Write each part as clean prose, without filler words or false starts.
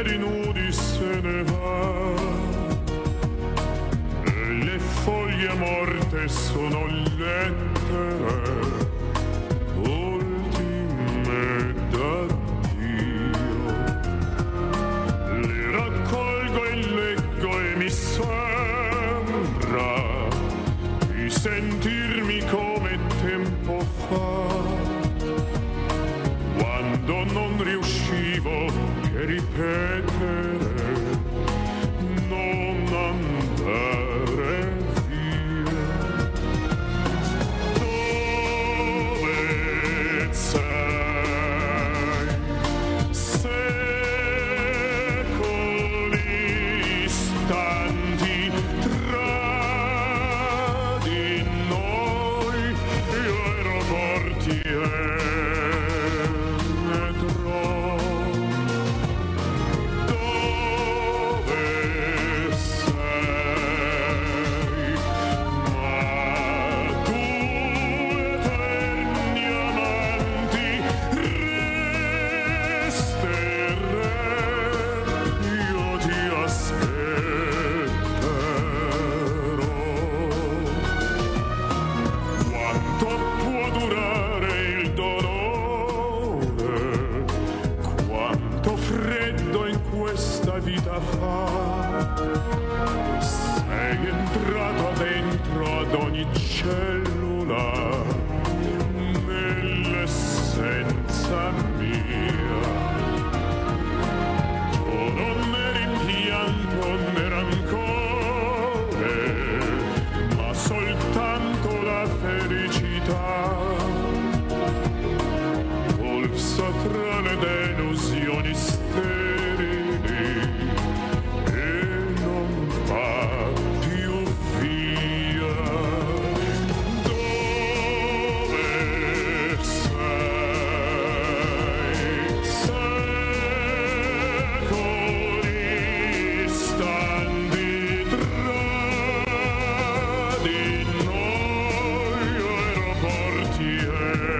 pensieri nudi se ne va e le foglie morte sono lettere ultime d'addio. Le raccolgo e leggo e mi sembra di sentirmi come tempo fa, quando non riuscivo che ripetere, non andare via. Dove sei? Secoli stanti tra di noi, io ero portiere. Vita fa, sei entrato dentro ad ogni cellula, nell'essenza mia. Tu non eri pianto né rancore, ma soltanto la felicità. Pulsa tra le delusioni sterili e non va più via. Dove sei? Secoli stanti tra di noi, io ero portiere.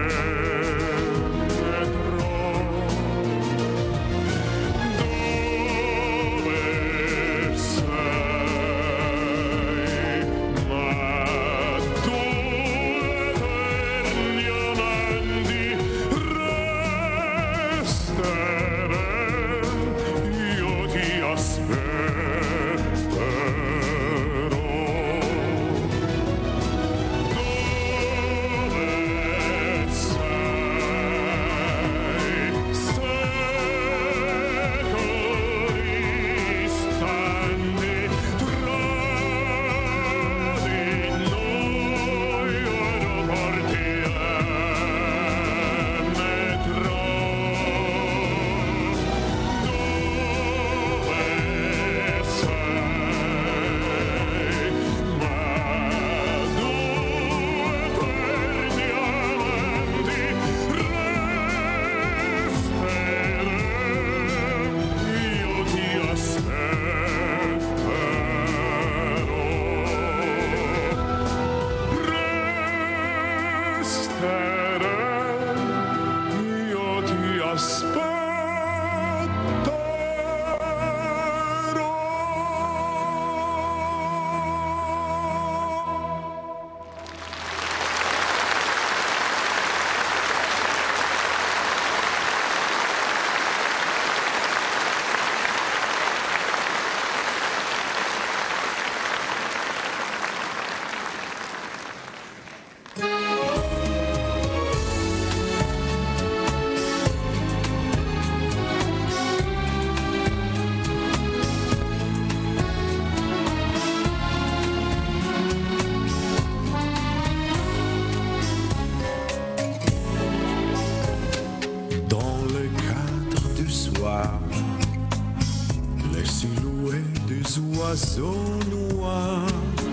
oiseaux noirs,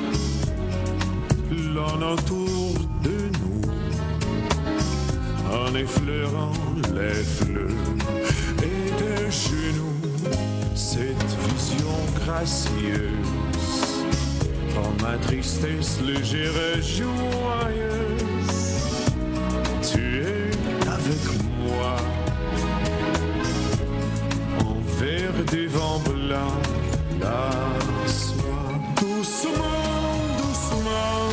l'un autour de nous, en effleurant les fleurs et de genoux, cette vision gracieuse rend ma tristesse légère et joyeuse. Tu es avec moi, en verre des vents blancs la soie. Doucement, doucement,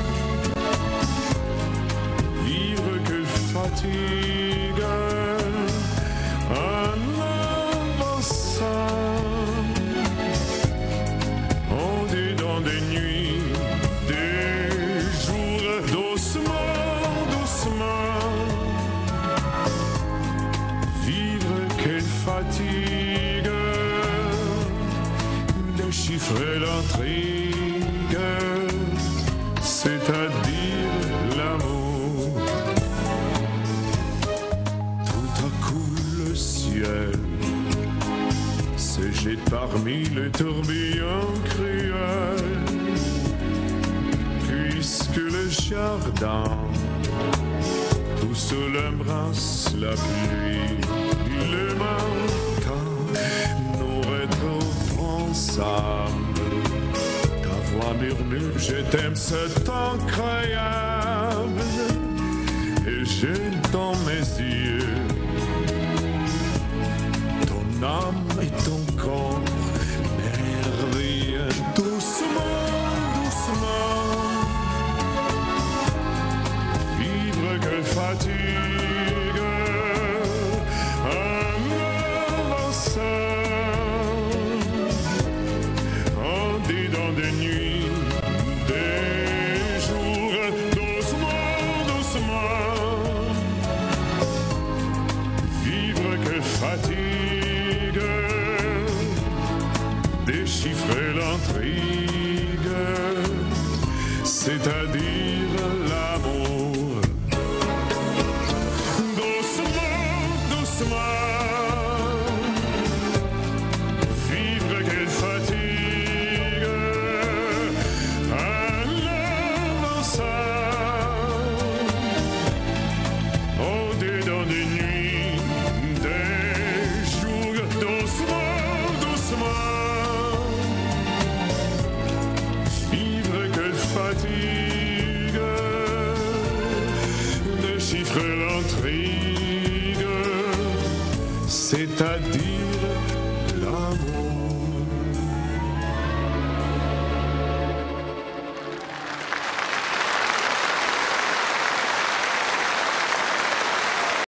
vivre que fatigue en avançant. On dit dans des nuits, des jours, doucement, doucement, vivre quelle fatigue, déchiffrer l'intrigue, c'est-à-dire l'amour. Tout à coup le ciel se jette parmi les tourbillons cruels, puisque le jardin tout seul embrasse la pluie. Le matin nous retrouvons ensemble. Ta voix murmure, je t'aime, c'est incroyable. Et j'ai dans mes yeux ton âme et ton corps merveilleux. Doucement, doucement, vivre que fatigue en avançant. On dit dans des nuits, des jours, doucement, doucement, vivre que fatigue, déchiffrer l'intrigue, c'est-à-dire l'amour. Doucement, doucement, vivre quelle fatigue en avançant. Au-dedans des nuits, des jours, doucement, doucement, vivre quelle fatigue, déchiffrer l'intrigue, c'est-à-dire